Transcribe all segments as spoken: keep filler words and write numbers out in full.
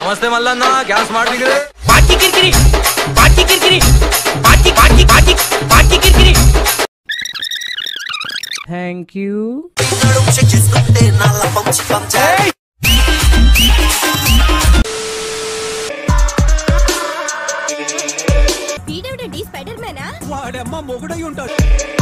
నమస్తే మల్లన్న గ్యాస్ మాట్లాడిరే పార్టీ కిరికిరి పార్టీ కిరికిరి పార్టీ పార్టీ పార్టీ పార్టీ కిరికిరి థ్యాంక్ యూ పీడబ్ల్యూడీ స్పైడర్ మ్యానా వాడమ్మ మొగుడై ఉంటాడు.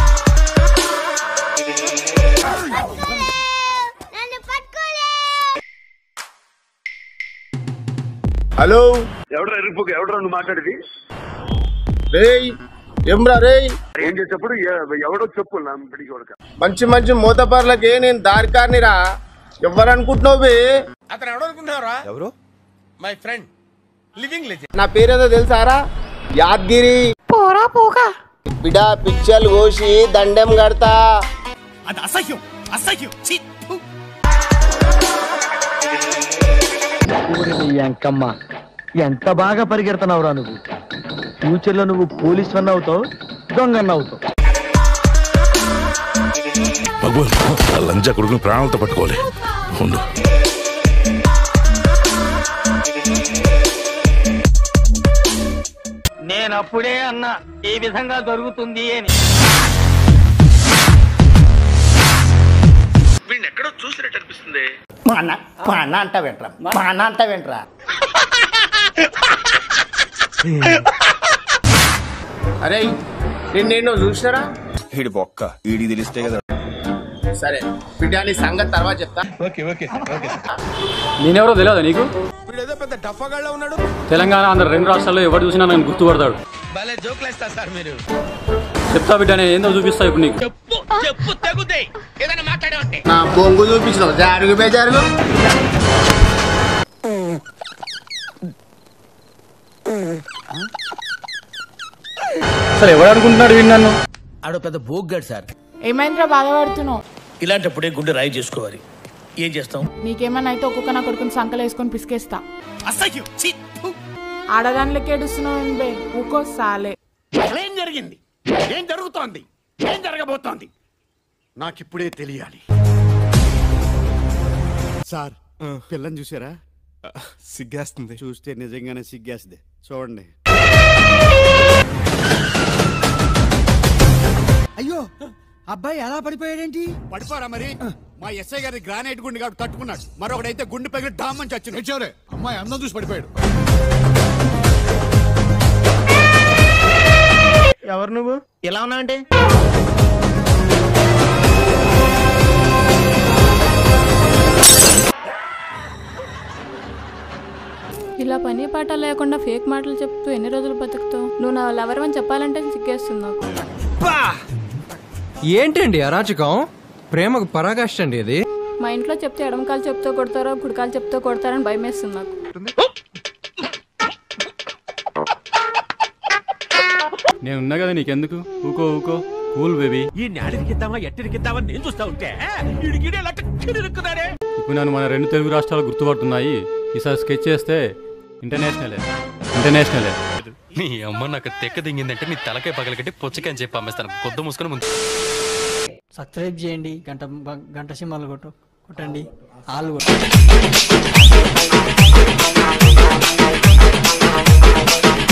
హలో ఎవడ్రా ఎరుపుకు ఎవడ్రా నువ్వు మాట్లాడేది? రేయ్ ఏమ్రా రేయ్ ఏం చేసేప్పుడు ఎవడో చెప్పు నా బిడికి వడక మంచి మంచి మూతపర్లకి నేను దారికారినిరా. ఎవరు అనుకుంటున్నావు బే? అతను ఎవడు అనుకుంటున్నారా? ఎవరు? My friend living legend. నా పేరేదో తెలుసారా? యాద్గిరి. పోరా పోకా బిడా పిచ్చలు కోసి దండం కడతా. అది అసహ్యం అసహ్యం. ఎంకమ్మ ఎంత బాగా పరిగెడుతున్నావురా నువ్వు. ఫ్యూచర్ లో నువ్వు పోలీస్ వన్ అవుతావు, దొంగన్న అవుతావు. భగవాన్ లంజా కొడుకుని ప్రాణాలతో పట్టుకోవాలి. ఉండు. నేనప్పుడే అన్నా ఈ విధంగా జరుగుతుంది అని. వీడిని ఎక్కడో చూసినట్టు అనిపిస్తుంది. మా అన్న మా అన్న అంట వెంట్రా మా అన్న అంట వెంట్రా అరే నిన్నేనో చూసినారా? ఈడి బొక్క ఈడి తెలిస్తే కదా. సరే బిడ్డా నీ సంగతి తర్వాత చెప్తా. నేనెవరో తెలియదు నీకు? వీడేదో పెద్ద డఫాగాళ్ళ ఉన్నాడు. తెలంగాణ ఆంధ్ర రెండు రాష్ట్రాల్లో ఎవరు చూసినా నన్ను గుర్తుపడతాడు. భలే జోక్లేస్తా సార్ మీరు. చెప్తా బిడ్డ, నేను ఏందో చూపిస్తా ఇప్పుడు నీకు. చెప్పు చెప్పు తెగుతాయి ఏదైనా మాట్లాడే. నా బొంగు చూపించినావు, జారుగు బే జారుగు. సరే ఎవరు అనుకుంటున్నాడు వీడు నన్ను? ఆడో పెద్ద బోగ్గాడు సార్. ఏమైందిరా బాధపడుతున్నావు? ఇలాంటప్పుడే గుండె రాయి చేసుకోవాలి. ఏం చేస్తాం? నీకేమైనా అయితే ఒక్కొక్క నా కొడుకుని సంకలు వేసుకొని పిసికేస్తా. అసహ్యం. ఆడదానిలోకి ఏడుస్తున్నావు బే, ఊకో సాలే. ఏం జరిగింది? ఏం జరుగుతోంది? ఏం జరగబోతోంది? నాకిప్పుడే తెలియాలి. సార్ పిల్లని చూసారా? సిగ్గేస్తుంది. చూస్తే నిజంగానే సిగ్గేస్తుంది. చూడండి. అయ్యో అబ్బాయి ఎలా పడిపోయాడేంటి? పడిపోరా మరి. మా ఎస్ఐ గారి గ్రానైట్ గుండె గారు తట్టుకున్నాడు. మరొకడైతే గుండె పగిలి డామ్మని చచ్చింది. అమ్మాయి అందం చూసి పడిపోయాడు. ఎవరు నువ్వు? ఎలా ఉన్నావంటే ఇలా పని పాట లేకుండా ఫేక్ మాటలు చెప్తూ ఎన్ని రోజులు బతుకుతావు? నువ్వు నా లవర్ అని చెప్పాలంటే సిగ్గేస్తుంది నాకు. ఏంటండి అరాచకం? ప్రేమకు పరాకాష్ట అండి అది. మా ఇంట్లో చెప్తే ఎడమకాలు చెప్తూ కొడతారో కుడికాలు చెప్తూ కొడతారని భయం వేస్తుంది నాకు. నేను ఉన్నా కదా నీకెందుకు? ఊకో ఊకో కూల్ బేబీ. ఈ నాడికిద్దామా ఎట్టిరికిద్దామా నేను చూస్తా ఉంటే ఇప్పుడు నన్ను మన రెండు తెలుగు రాష్ట్రాలు గుర్తుపడుతున్నాయి. ఈసారి స్కెచ్ చేస్తే ఇంటర్నేషనలే ఇంటర్నేషనలే. నీ అమ్మ నాకు తెక్క దింగిందంటే నీ తలకాయ పగలకట్టి పొచ్చకాయ చెప్పి అమ్మేస్తాను. కొద్ది మూసుకొని ముందు సబ్స్క్రైబ్ చేయండి. గంట గంట సింహాలు కొట్టు కొట్టండి. ఆలు కొట్టు.